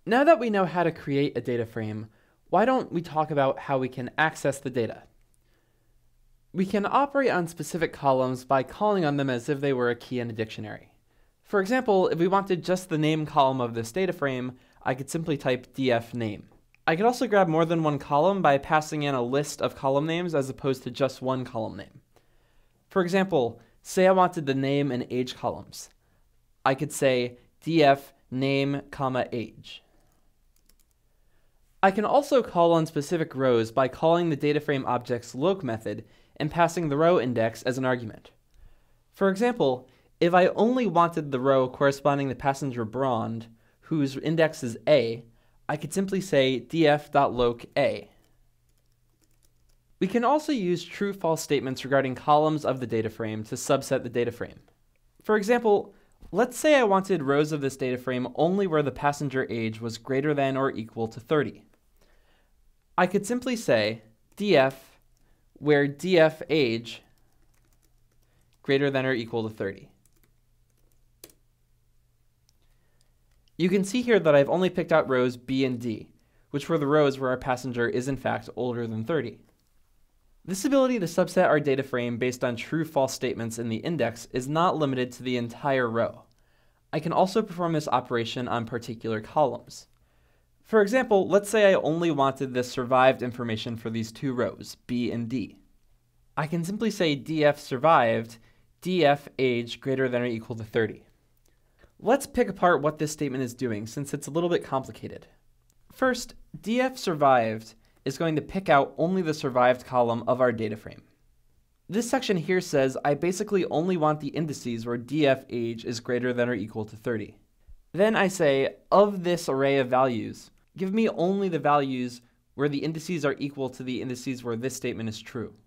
Now that we know how to create a data frame, why don't we talk about how we can access the data? We can operate on specific columns by calling on them as if they were a key in a dictionary. For example, if we wanted just the name column of this data frame, I could simply type df name. I could also grab more than one column by passing in a list of column names as opposed to just one column name. For example, say I wanted the name and age columns. I could say df name, age. I can also call on specific rows by calling the DataFrame object's loc method and passing the row index as an argument. For example, if I only wanted the row corresponding to passenger Brond, whose index is A, I could simply say df.loc_a. We can also use true-false statements regarding columns of the data frame to subset the data frame. For example, let's say I wanted rows of this data frame only where the passenger age was greater than or equal to 30. I could simply say df where df age greater than or equal to 30. You can see here that I've only picked out rows B and D, which were the rows where our passenger is in fact older than 30. This ability to subset our data frame based on true-false statements in the index is not limited to the entire row. I can also perform this operation on particular columns. For example, let's say I only wanted the survived information for these two rows, B and D. I can simply say df survived, df age greater than or equal to 30. Let's pick apart what this statement is doing, since it's a little bit complicated. First, df survived is going to pick out only the survived column of our data frame. This section here says I basically only want the indices where df age is greater than or equal to 30. Then I say, of this array of values, give me only the values where the indices are equal to the indices where this statement is true.